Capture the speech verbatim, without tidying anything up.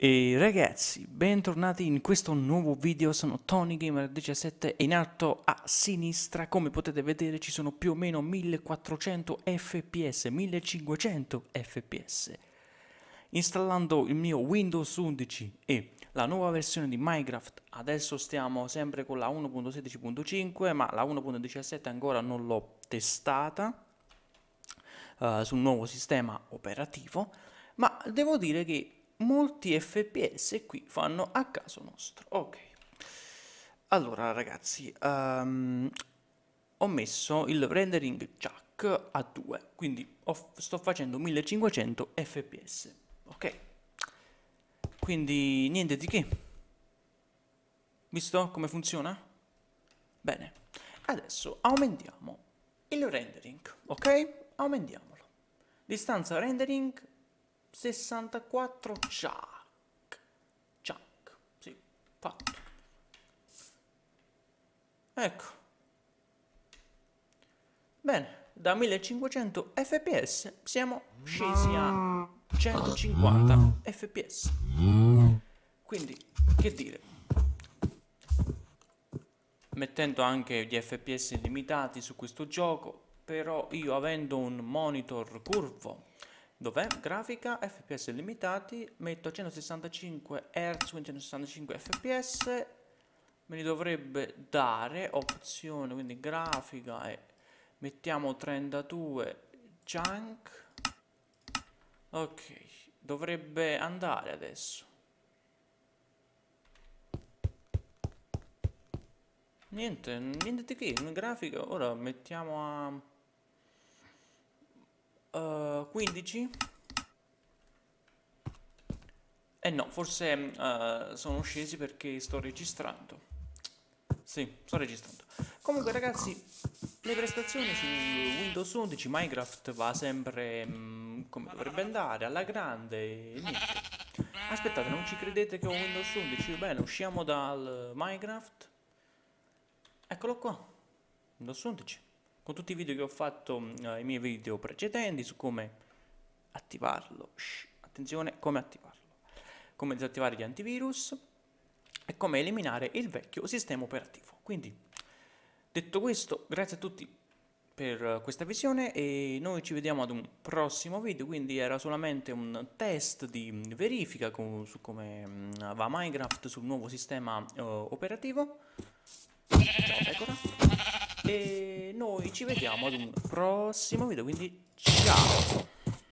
E ragazzi, bentornati in questo nuovo video. Sono TonyGamer diciassette e in alto a sinistra, come potete vedere, ci sono più o meno millequattrocento fps, millecinquecento fps. Installando il mio Windows undici e la nuova versione di Minecraft. Adesso stiamo sempre con la uno punto sedici punto cinque, ma la uno punto diciassette ancora non l'ho testata uh, sul nuovo sistema operativo, ma devo dire che molti fps qui fanno a caso nostro. Ok, allora ragazzi, um, ho messo il rendering jack a due, quindi ho, sto facendo millecinquecento fps. Ok, quindi niente di che. Visto come funziona? Bene, adesso aumentiamo il rendering. Ok, aumentiamolo. Distanza rendering sessantaquattro chuck, chuck, sì, fatto. Ecco. Bene, da millecinquecento fps siamo scesi a centocinquanta fps. Quindi, che dire, mettendo anche gli fps limitati su questo gioco, però io avendo un monitor curvo, dov'è? Grafica, fps limitati, metto centosessantacinque hertz, quindi centosessantacinque fps, me li dovrebbe dare, opzione, quindi grafica, e mettiamo trentadue junk, ok, dovrebbe andare adesso. Niente, niente di che, in grafica, ora mettiamo a Uh, quindici. Eh no, forse uh, sono scesi perché sto registrando. Sì, sto registrando. Comunque ragazzi, le prestazioni su Windows undici, Minecraft va sempre um, come dovrebbe andare, alla grande, e niente. Aspettate, non ci credete che ho Windows undici? Bene, usciamo dal Minecraft. Eccolo qua, Windows undici. Con tutti i video che ho fatto, uh, i miei video precedenti su come attivarlo, shh, attenzione, come attivarlo, come disattivare gli antivirus e come eliminare il vecchio sistema operativo. Quindi, detto questo, grazie a tutti per questa visione e noi ci vediamo ad un prossimo video. Quindi era solamente un test di verifica con, su come um, va Minecraft sul nuovo sistema uh, operativo. Ciao pecora. E noi ci vediamo ad un prossimo video, quindi ciao!